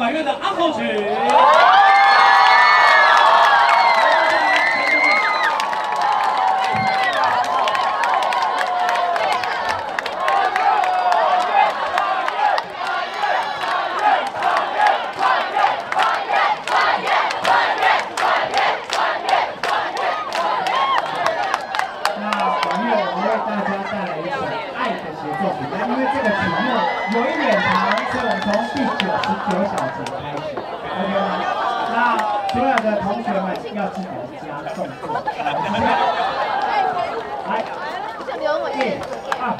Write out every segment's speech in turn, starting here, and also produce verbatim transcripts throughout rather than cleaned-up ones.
管乐的安口曲。 有一点长，所以我们从第九十九小节开始 ，OK 吗？那所有的同学们要记得加动作，来，一、二、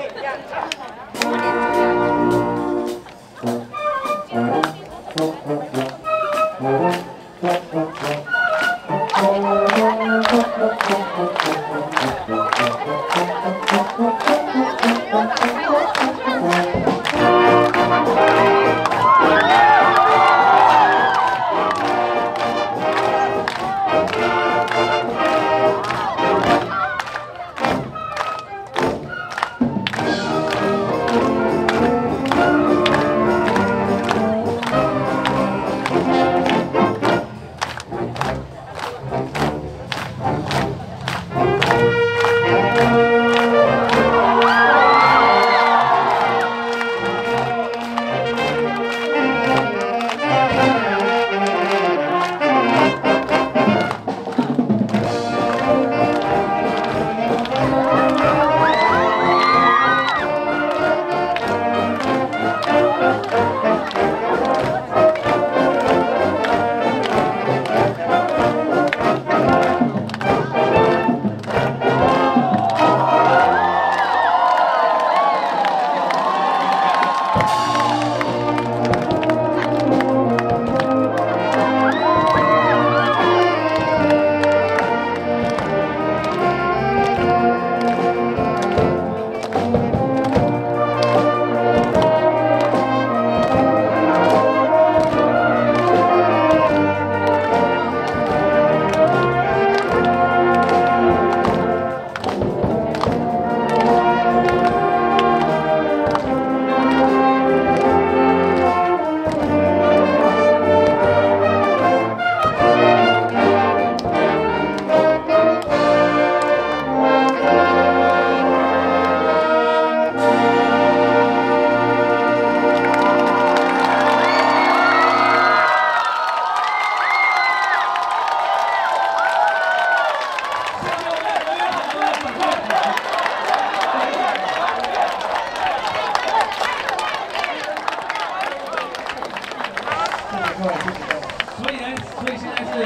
所以呢，所以现在是，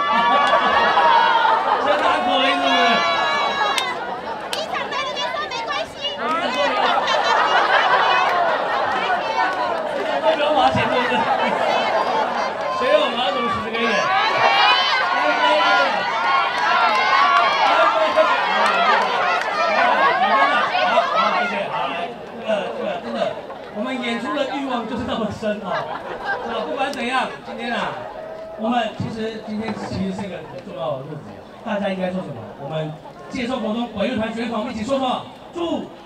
现在安口了，是不是？ 你想在这边说没关系。 都不用花钱，对不对？所以我们要怎么使这个音？好，好，谢谢。好，来，这个，这个，真的，我们演出的欲望就是那么深哦。那不管怎样，今天啊，我们其实今天其实是一个很重要的日子，大家应该说什么？我们介寿国中管乐团学团，我们一起说什么？祝